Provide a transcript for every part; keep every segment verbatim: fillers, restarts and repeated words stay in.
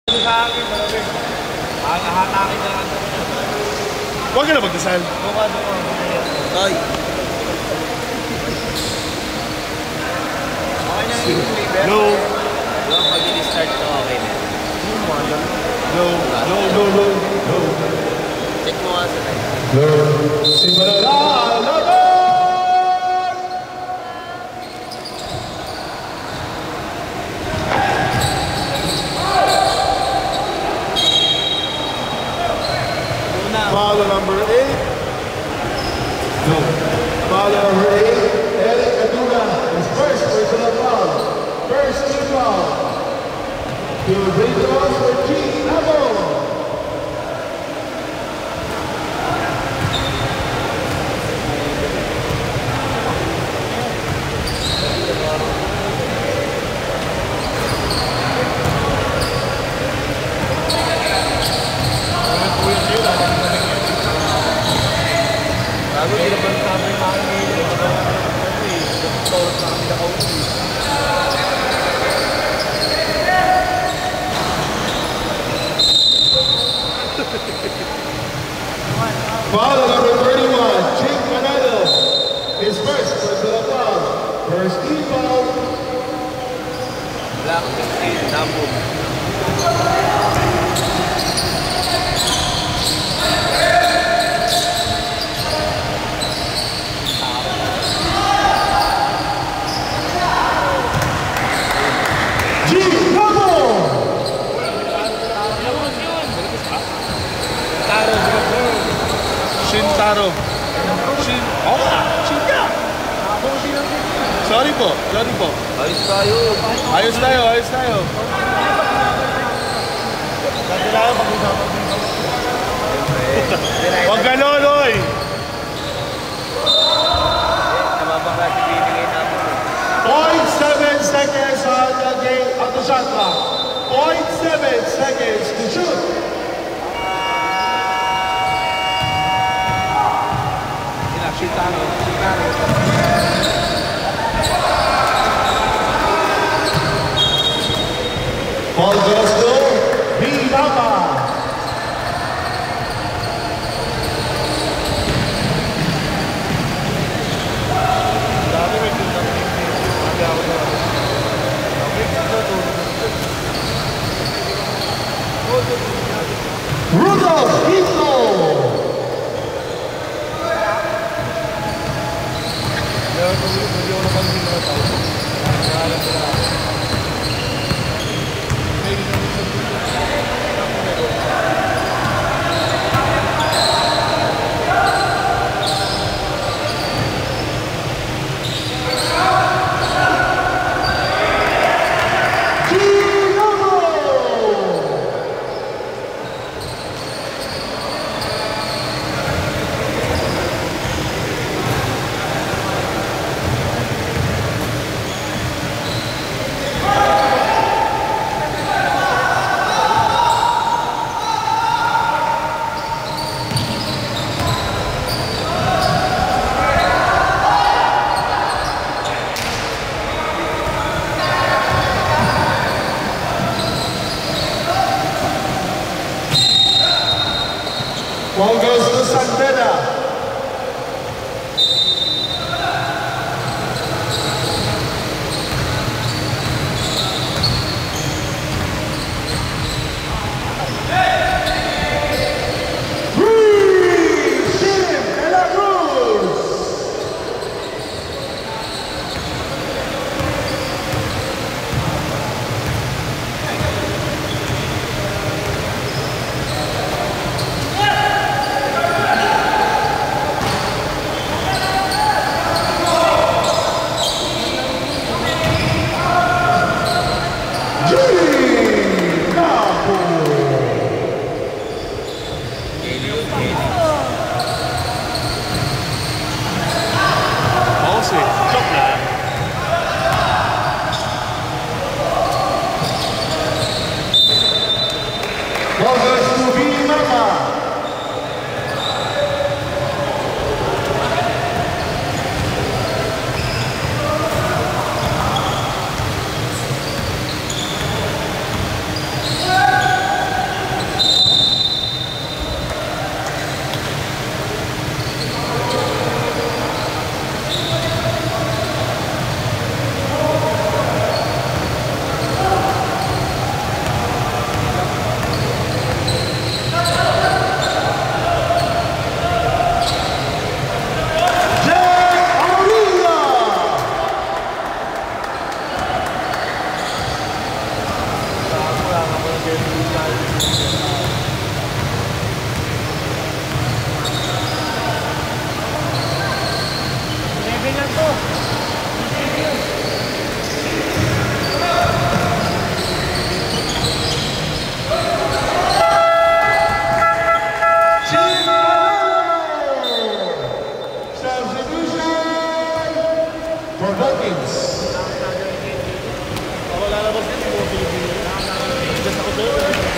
Sa akin, marami. Hahatakin na lang. Huwag ka na magdasal. Buka, buka. Ay. Okay na yung flavor. No. Diba, pag in-start to, okay na. No, no, no, no, no. Check mo nga sa tayo. No. Simula na, laban! Foul number eight. No. Foul number eight. Eric Aduna is first personal foul. First team foul. To bring the ball for G. Nabo. Bago hindi naman sabi ng mga ngayon. Torot na kami naka-uwi. Foul number thirty-one, Jake Manalo. His first personal foul. First team foul. Black fifteen, Nambo. Shintaro. Shin... Oh, Shinta! Sorry po, sorry po. Ayos tayo. Ayos tayo, ayos tayo. Kailangan pag-usapan dito. Huwag ganon, oy! Namabaka si binigay namin. point seven seconds on the game, on the shot clock. point seven seconds to shoot. Shintaro, Shintaro. Ball goes to V Mapa. Dami may tindak ng sabi ako na. Rudolph Hito. Kaya kung hindi ako napansin na tao, nakalang ko na ako. May ginawin sa dito. Ball goes to San Beda. Ball goes to V Mapa.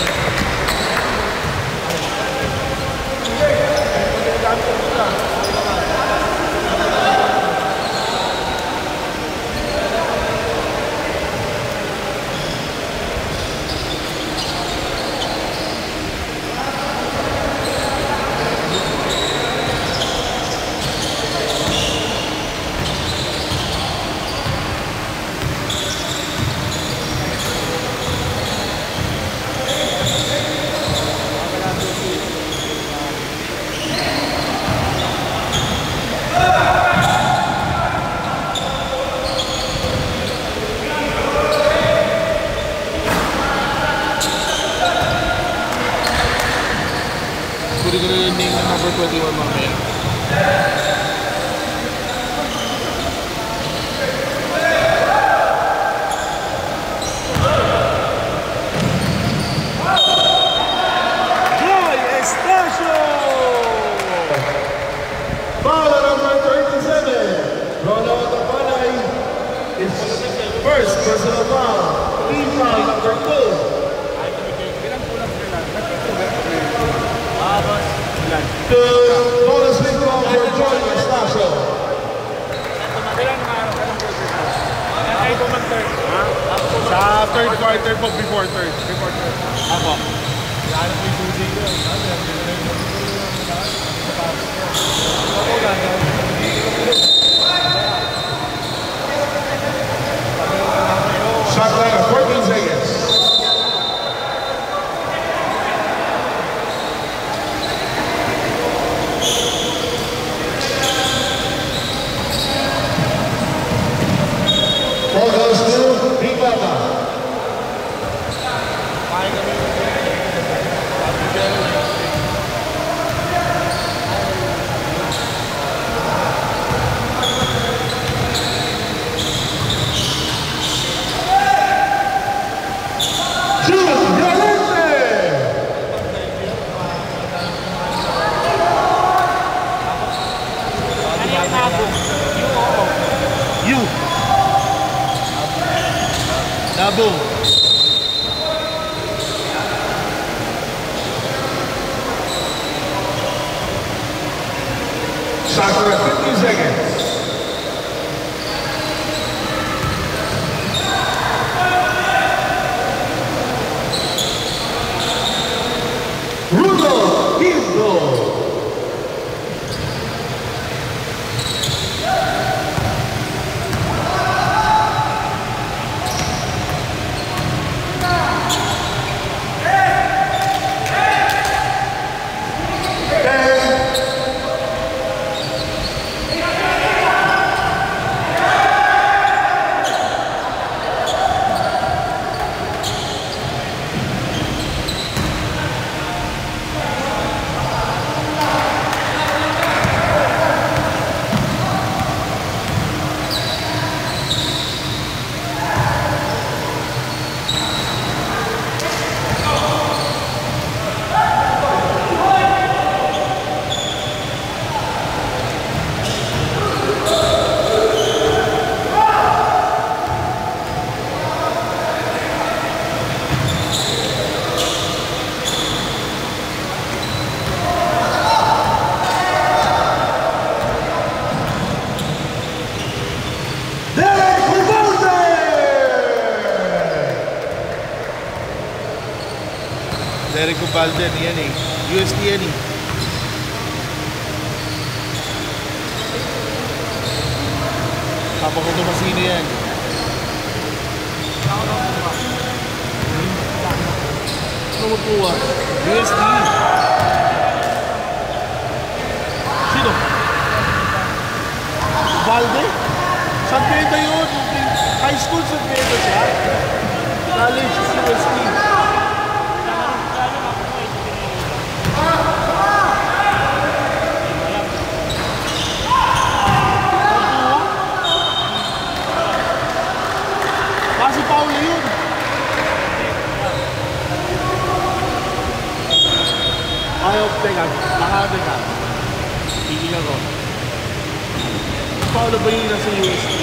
Number twenty-one mamaya. Joy Estacio! Foul number thirty-seven. Ronald Tapanay is first personal foul. Team foul number two. The bonus league foul for Joy Estacio. Sa third quarter po, before third. Before third. Ako. Lalo ko yung susi ko. Shot clock of fourteen seconds. Ball goes to V Mapa. Nabo. Shot clock at fifteen seconds. Rudo, his goal. Derek Ubalden, yan eh. U S T yan eh. Papa ko tumasino yan. Ano magkuha? U S T. Sino? Ubalde? San Beda yun. High school San Beda siya. College is U S T. Si Paulo yun. Ayaw, teka. Nakakabig ka. Higil ako. Si Paulo ba yun nasa U S T?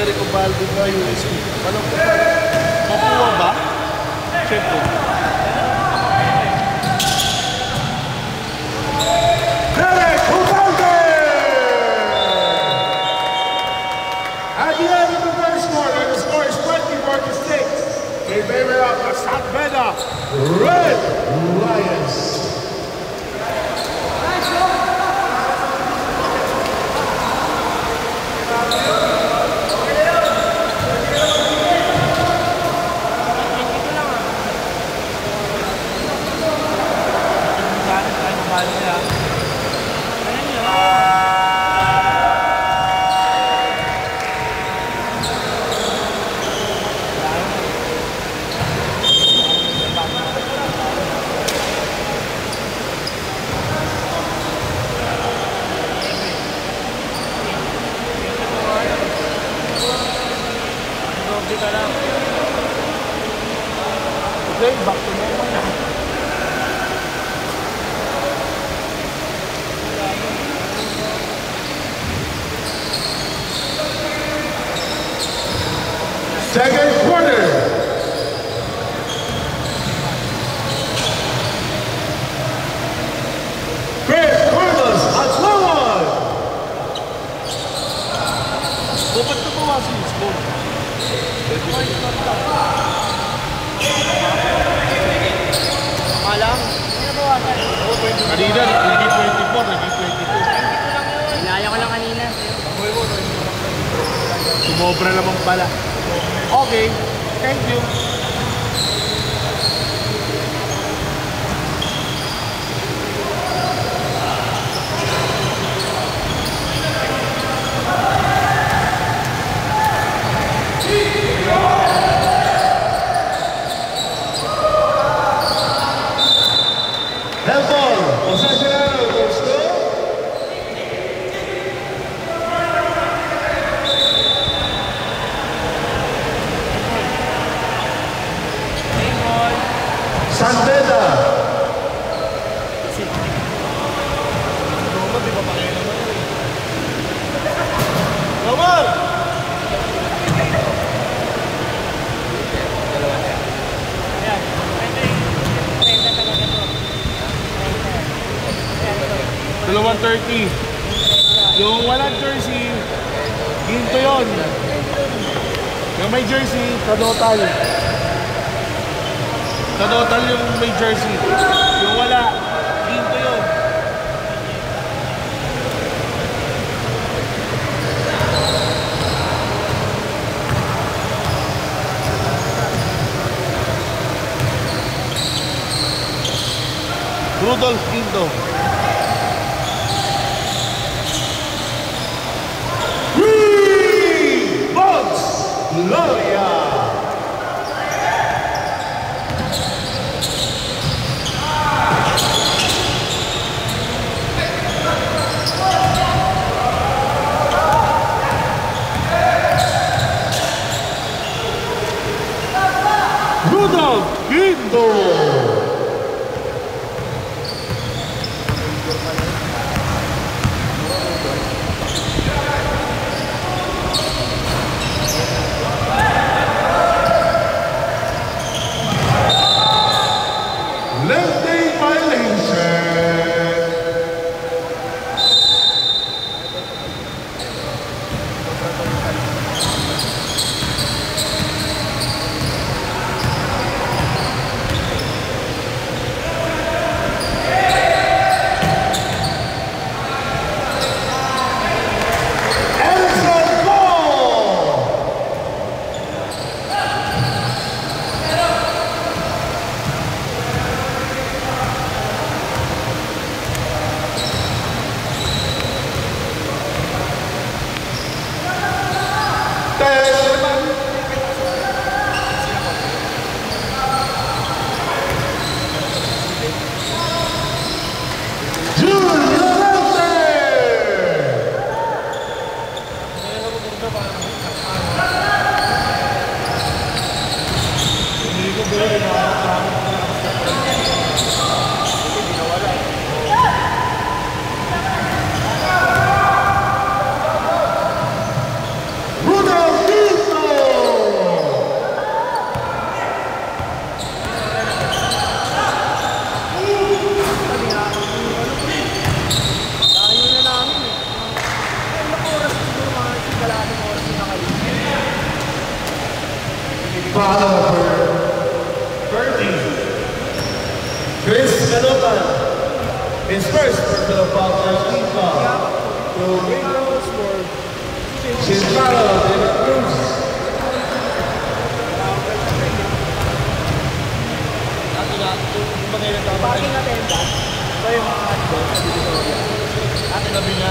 Federico Baldo ba U S P? Alam ko ba? Mapuwa ba? Check ko. Derek Ubalde! At the end of the first quarter, the score is twenty-four to six in favor of the San Beda Red Lions. Okay, back to normal na. Second quarter. Chris Carlos at one. Dapat na bawasin yung score. Malang. Kanina, naging twenty-four, naging twenty-two. Inaya ko lang kanina. Sumobra naman pala. Okay, thank you. Handball. Possession goes to San Beda. Omar! Dalawang thirty. Yung walang jersey, ginto yun. Yung may jersey, kadotal. Kadotal yung may jersey. Yung wala, ginto yun. Rudolph Ginto. Gloria. Rudolph Ginto. Rudolph Foul number thirty. Chris Calopan. His first personal foul slash team foul. So, Shintaro de la Cruz. Parking attendant. Ito yung mga ato. Ate gabi niya.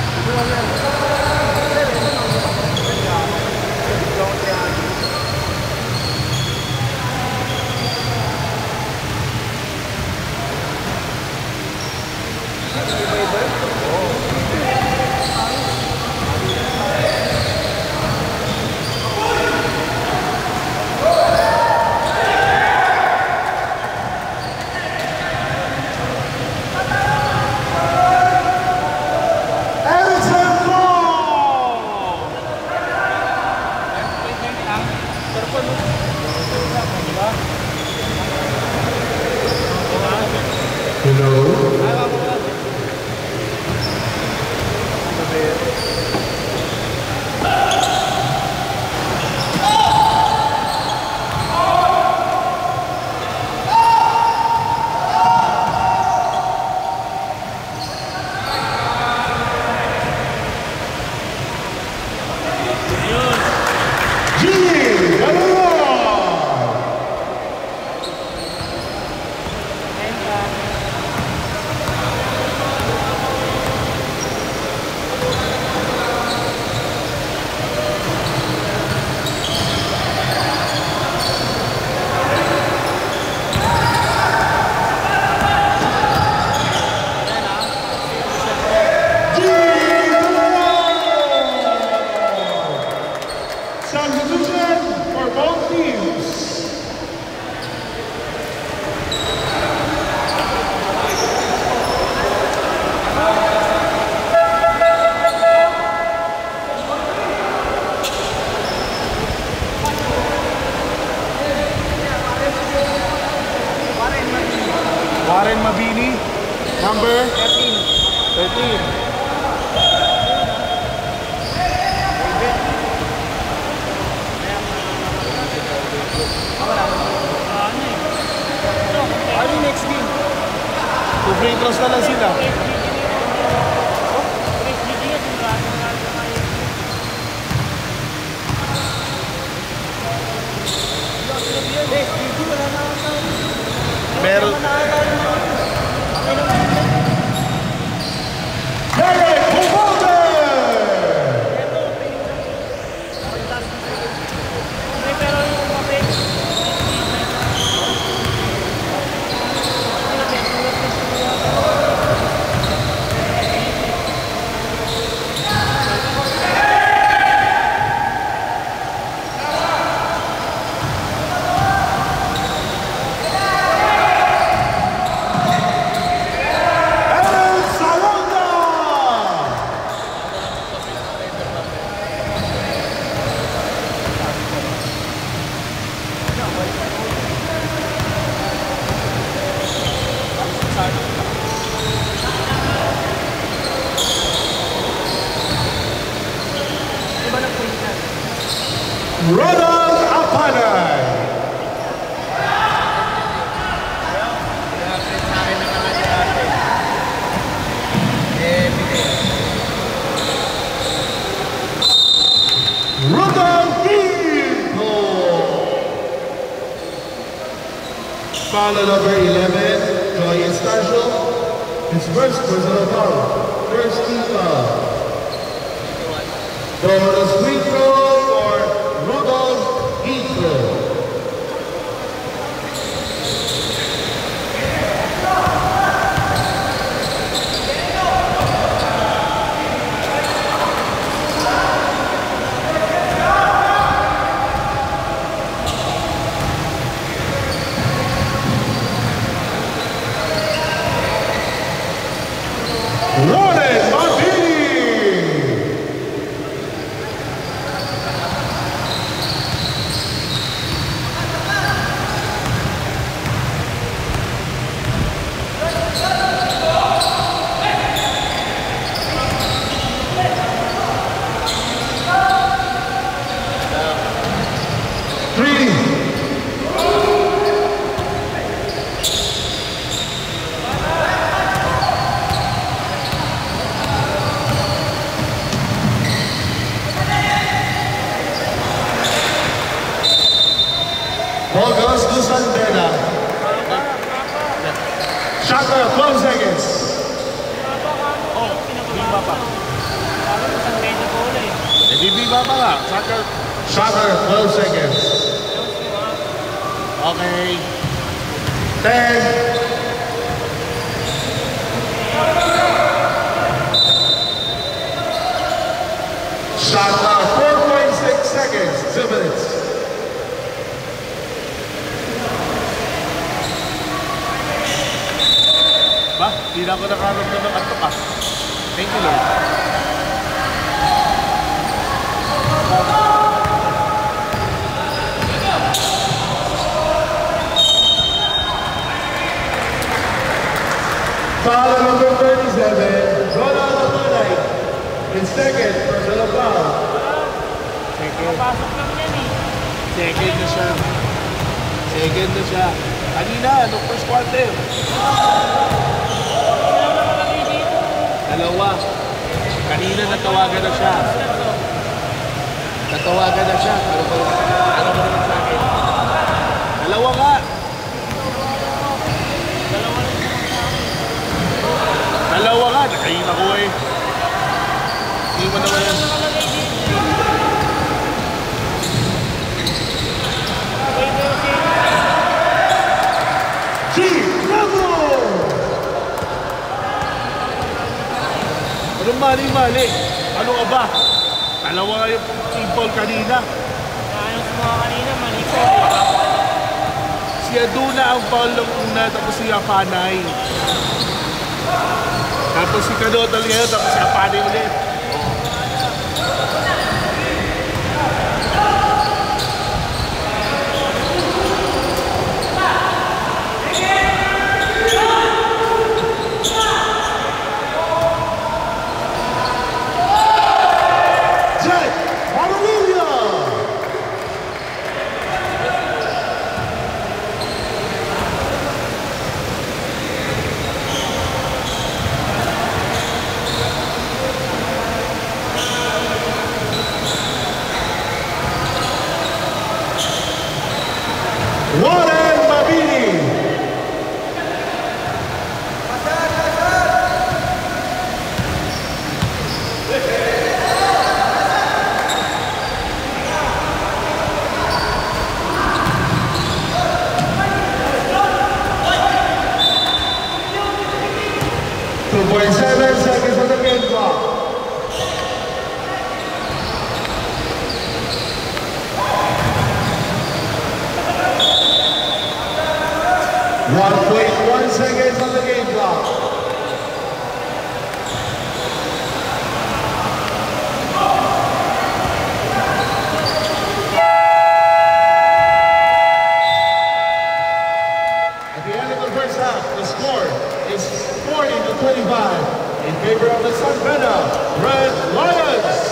Number thirteen. thirteen. Ano yung next game? Two free throws na lang sila. Meron. Ronald Apanay. Ronald Quinto. Foul number eleven, Joy Estacio. His first personal foul. First team foul. Dominus Quinto for Rudolph Quinto. Ronen Martini. Ball goes to San Beda. Shot clock, twelve seconds. Oh, V Mapa. Sabi mo, San Beda ko ulit. Eh, di V Mapa nga. Soccer. Shot clock, twelve seconds. Okay. ten. Shot clock, four point six seconds. Two minutes. Ba, hindi na ako nakaramdam ng ato pa. Thank you, Lord. Foul number thirty-seven, Ronald Alumni. In second, personal foul. Second. Papasok lang yan eh. Second na siya. Second na siya. Kanina, nung first quarter. Dalawa. Kanina natawagan na siya. Natawagan na siya. Ano ba, ano ba naman sa akin? Dalawa nga. Dalawa nga. Nakain ako eh. Hindi mo naman yan. Anong mali-mali? Ano ka ba? Dalawa yung team kanina. Ano sa mga kanina, mali ko. Si Aduna ang foul ng una, tapos si Apanay. Tapos si Kanotal ngayon, tapos si Apanay ulit. Warren Mabini. two point seven seconds on the game clock. one point one seconds on the game clock. At the end of the first half, the score is forty to twenty-five in favor of the San Beda Red Lions.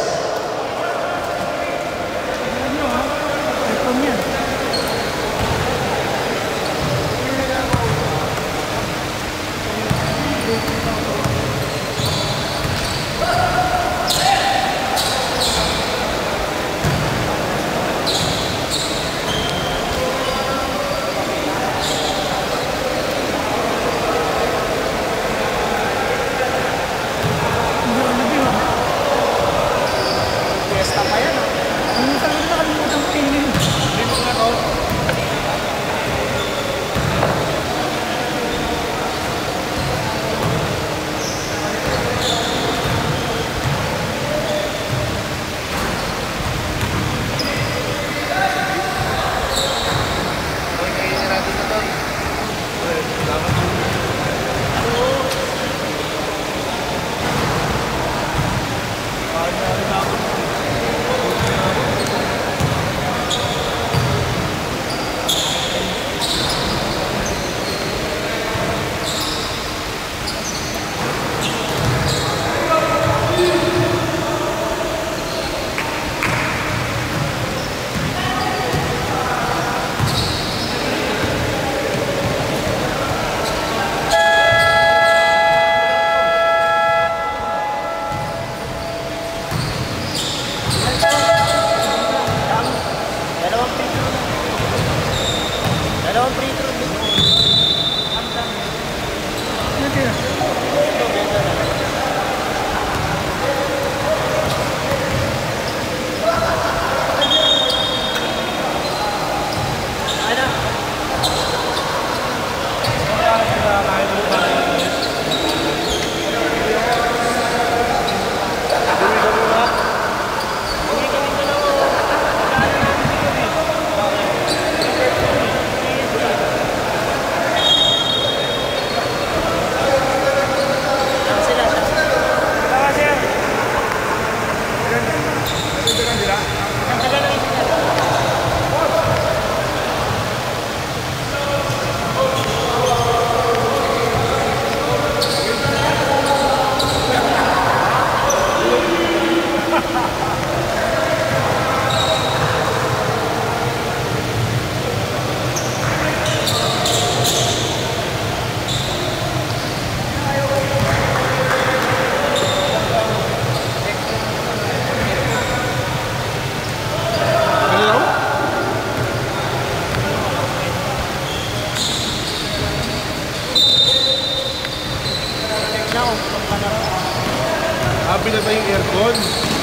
Doon.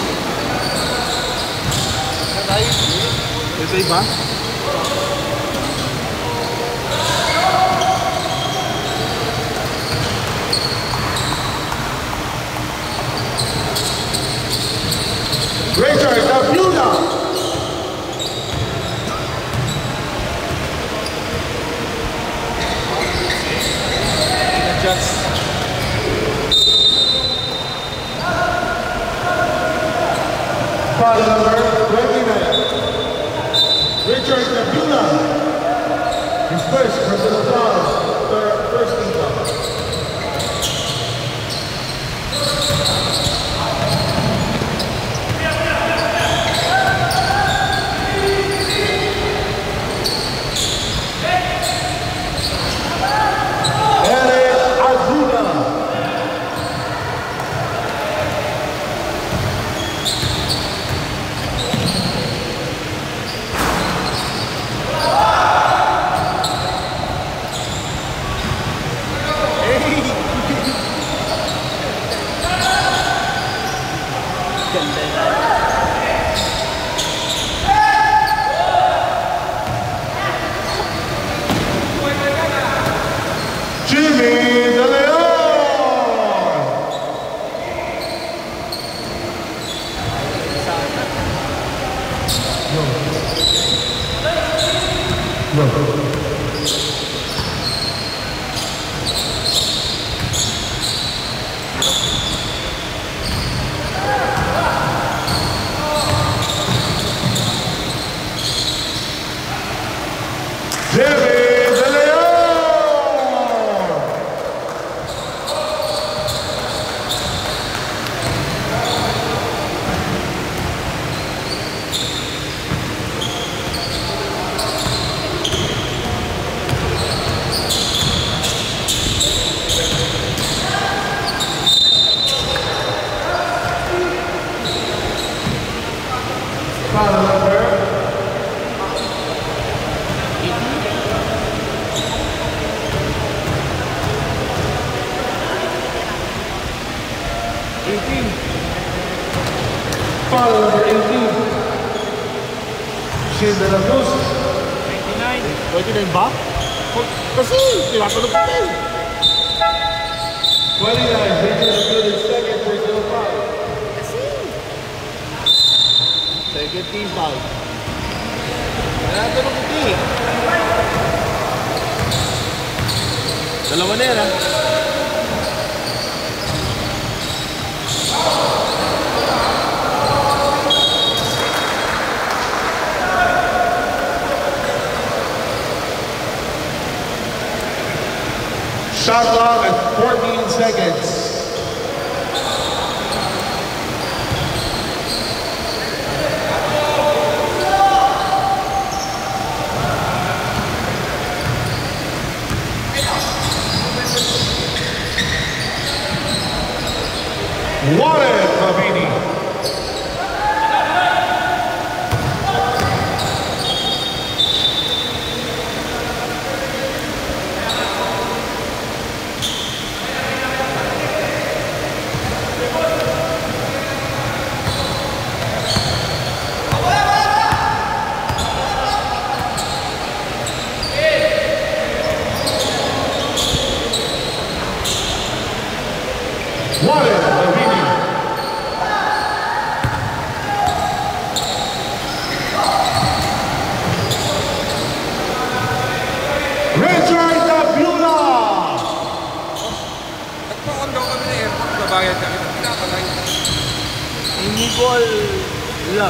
Ito iba? Richard Abuna. Just Foul number twenty-nine. Richard Abuna. His first personal foul. Third, first team foul. Foul number eighteen. San Beda. twenty-nine. twenty-nine ba? Kasi, tinatanong ko din. twenty-nine. Richard Abuna, second personal foul. Second team foul. Tinatanong ko din. Dalawa na yan, ha? Shot clock at fourteen seconds. Warren Mabini. Warren Mabini. Richard Abuna. Nagpa-condo kami na airport, babayad kami ng pinapalay. Hindi ko alam.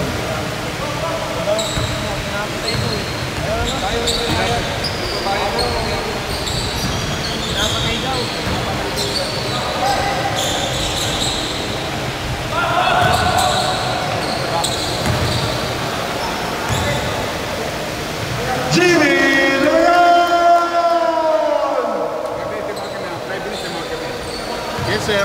Pinapatay mo eh. Tayo rin yung babayad. Babayad mo. Pinapatay daw. Jimmy Yes, sir.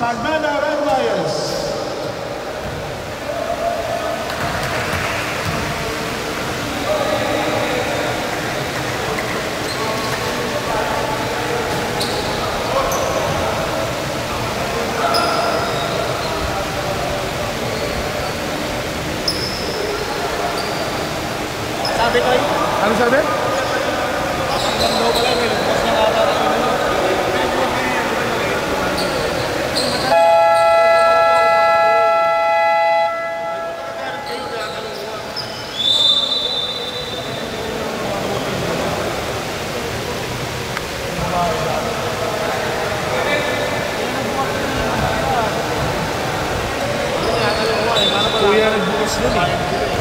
San Beda Red Lions. Sabi ko yun. Ano sabi? Ang daw pala, may lumabas na ata na yun. Kuya nagbukas nun eh.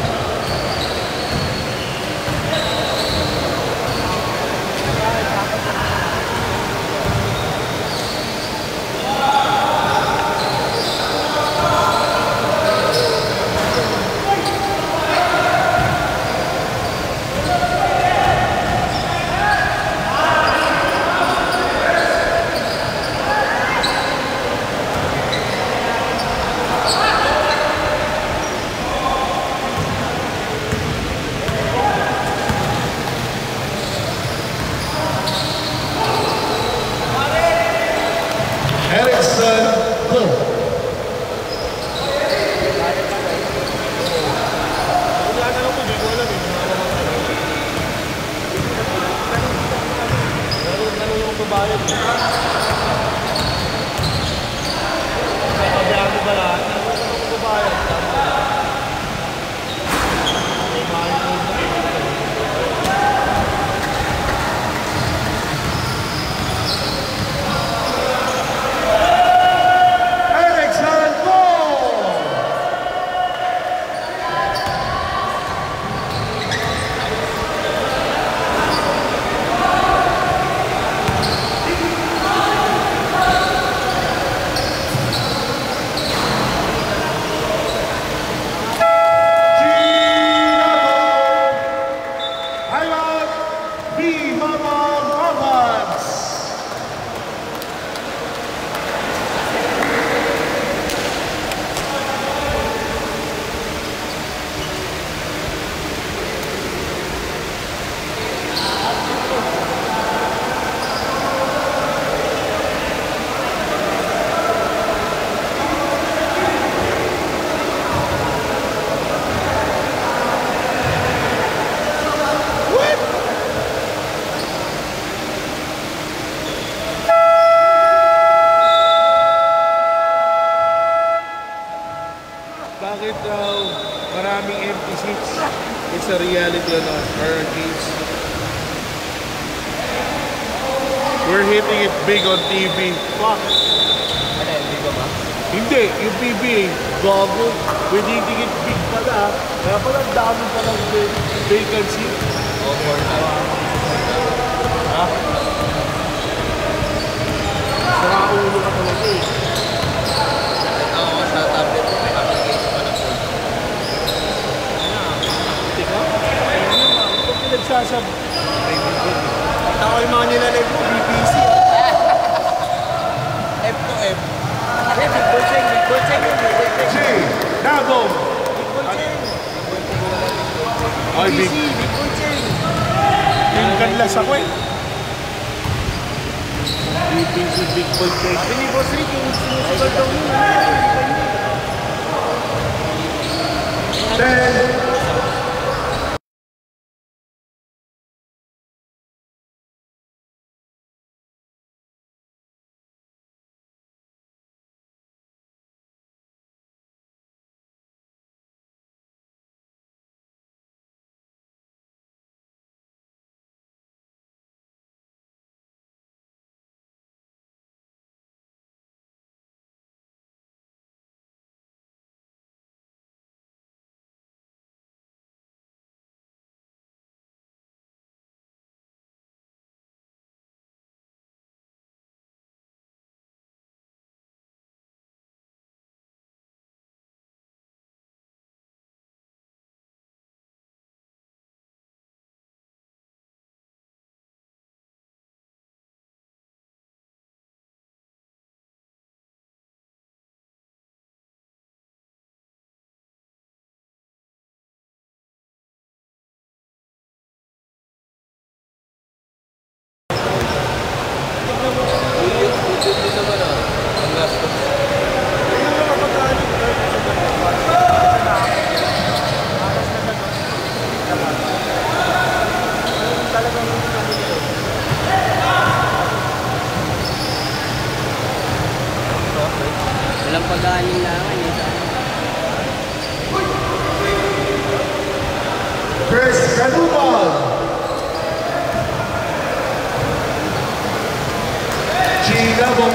Erickson, go. Erickson, go. Alumni V Mapa. Bakit daw maraming empty seats? It's a reality on our arcades. We're hitting it big on T V. Fuck. Ano yun, di ba ba? Hindi, yung P B A, gago. We're hitting it big pala. Kaya pala ang dami palang vacancy. O, for now. Ha? Saka ulo ka talaga eh. Ito ako sa tablet ko, may application pa na phone. Tika? Ito pinagsasab. Ito ko yung mga nilalay mo, B B C. F to F. Hindi, big ball chain, big ball chain yun, big ball chain. G. Dabo. Big ball chain. Ay, B B big. C, big ball chain. Yung kanlas ako eh. B B C Big Ball Cake. Sabi ni Boss Rick, yung sinusugal daw yun. Hindi pa yun. Ten. Walang pag-aaning na nga eh. First, Kadubal. Chigabong.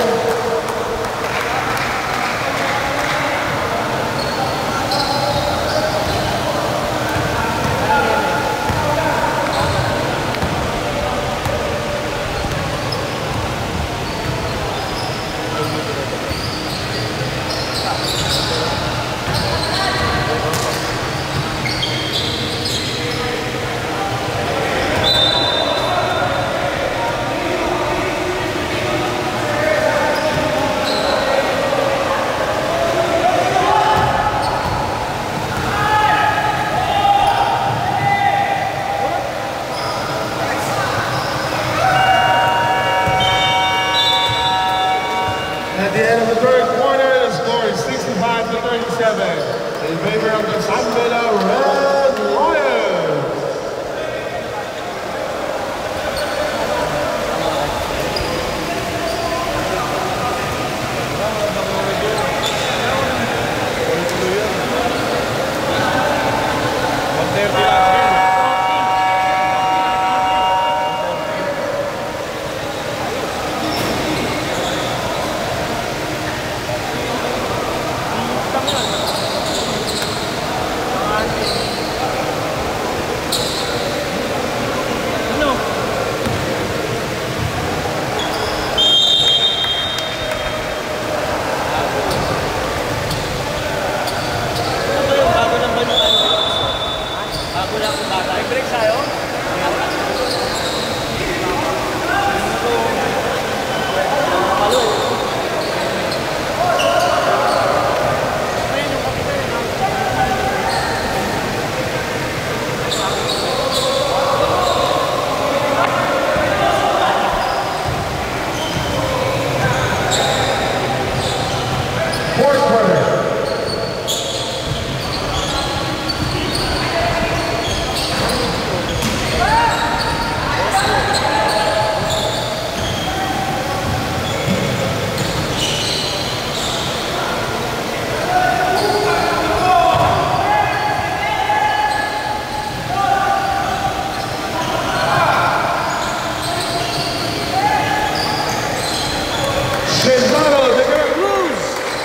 At the end of the third quarter, the score is sixty-five to thirty-seven in favor of the San Beda Red Lions. Fourth quarter. Shezano, they're gonna lose.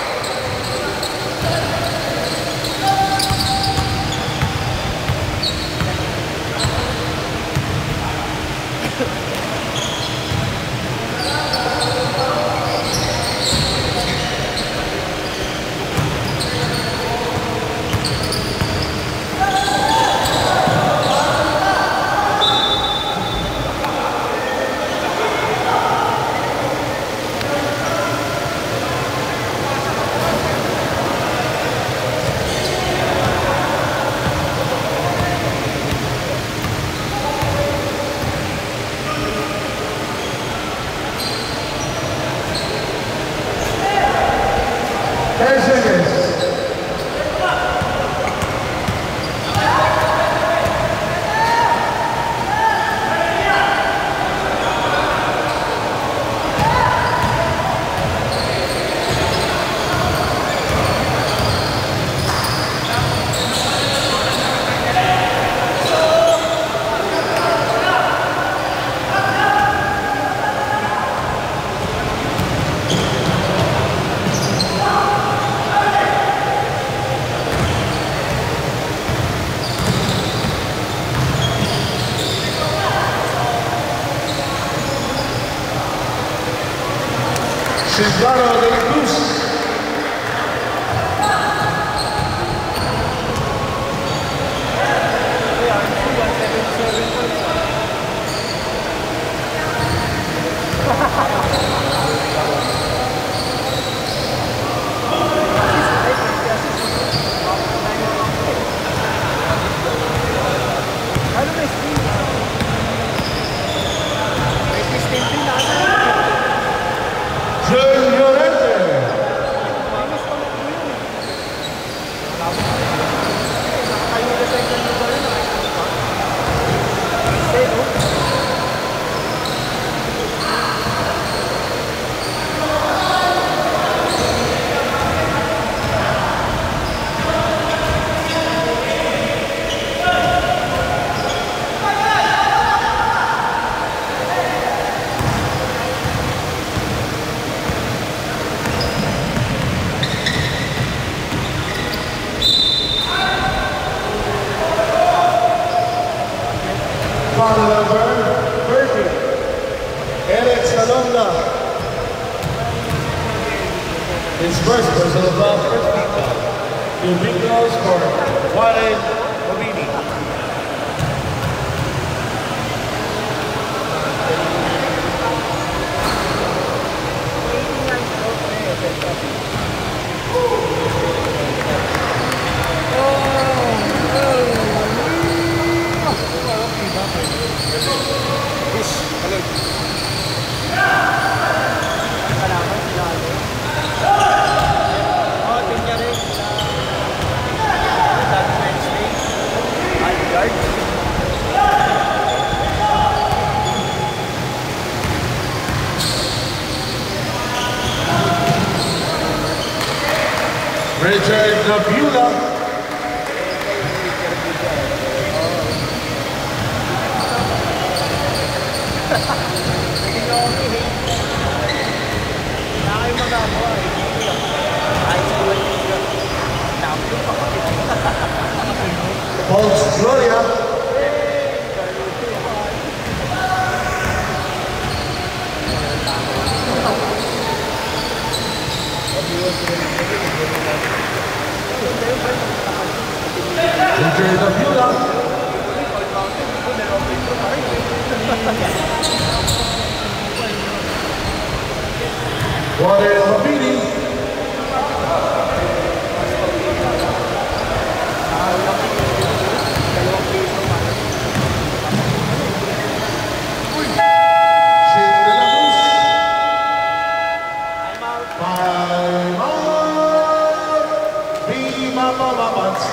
Ten seconds. Shezano, they're gonna lose. Señorete. His first personal foul, first big foul. Two big fouls for Warren Mabini. Richard Nabula. Paul's Gloria. Richard Nabula. Warren Mabini. Time out. V Mapa Mapats.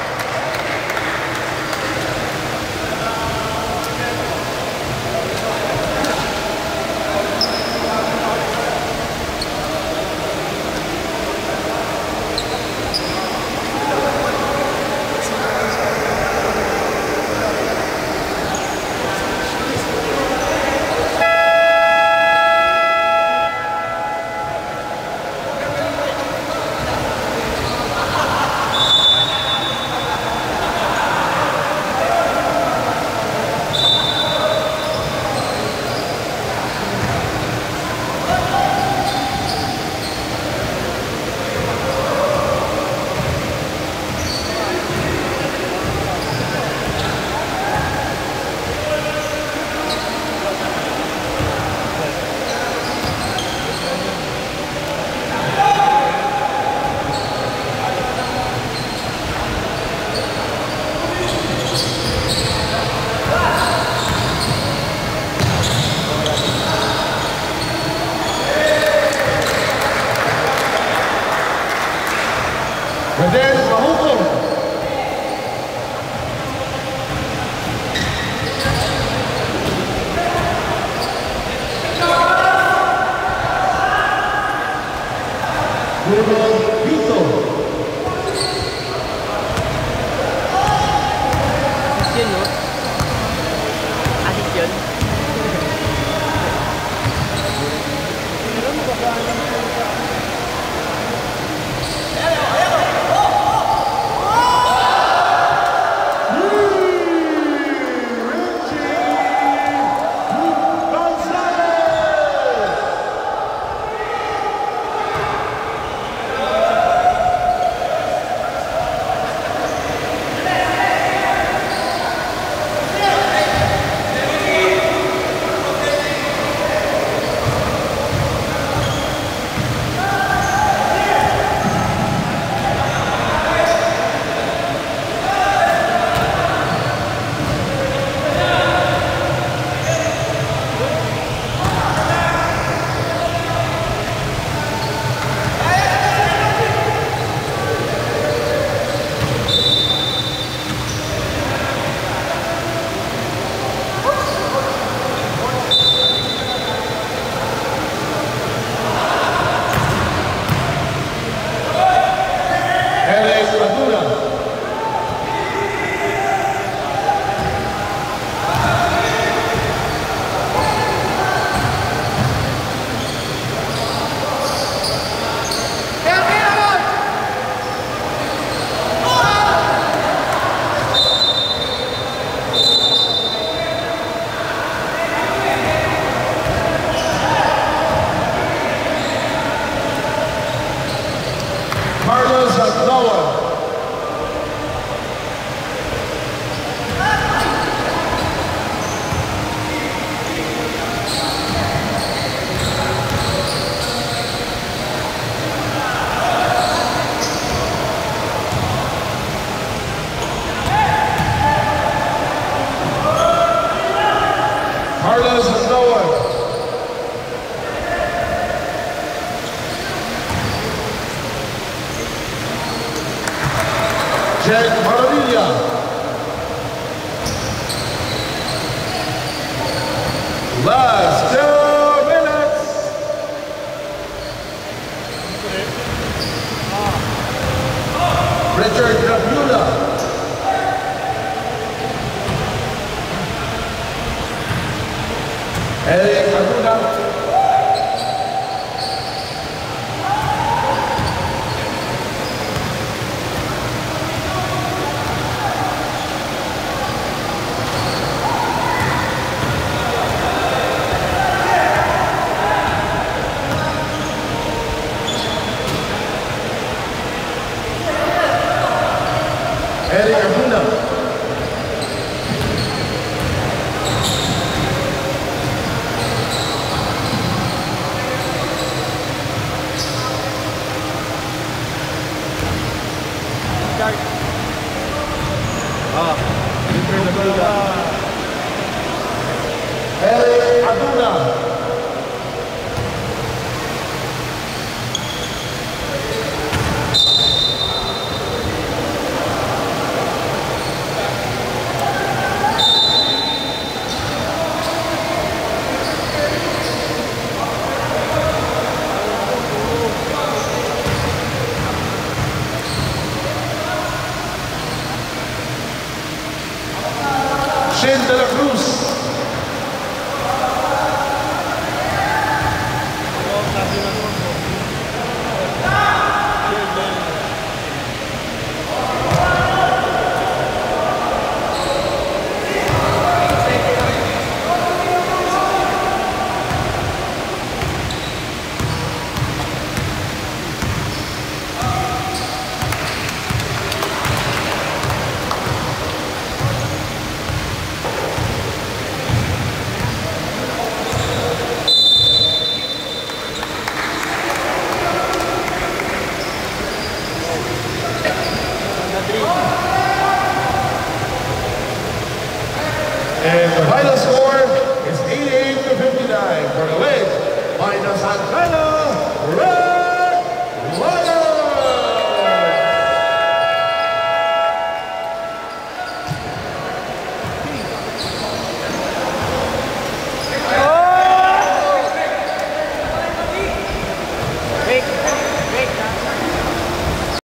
Then mahukom. Gurman Yuto. Yun, no? Ahit yun. Meron mo ba ba alam ko? Carlos at Noah. Carlos and Noah. Jack Maravilla. Last two minutes. Richard Gravula. Eric Aduna. Eric Aduna. Ah, Eric Aduna. Shane de la Cruz. And the final score is eighty-eight to fifty-nine for the win by the San Beda